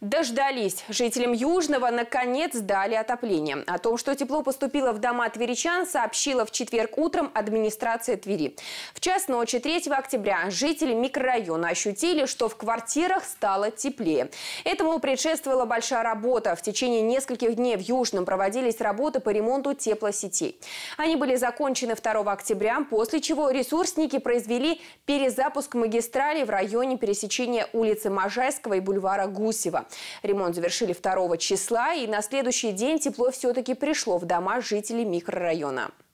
Дождались. Жителям Южного наконец дали отопление. О том, что тепло поступило в дома тверичан, сообщила в четверг утром администрация Твери. В час ночи 3 октября жители микрорайона ощутили, что в квартирах стало теплее. Этому предшествовала большая работа. В течение нескольких дней в Южном проводились работы по ремонту теплосетей. Они были закончены 2 октября, после чего ресурсники произвели перезапуск магистрали в районе пересечения улицы Можайского и бульвара Гусева. Ремонт завершили 2 числа, и на следующий день тепло все-таки пришло в дома жителей микрорайона.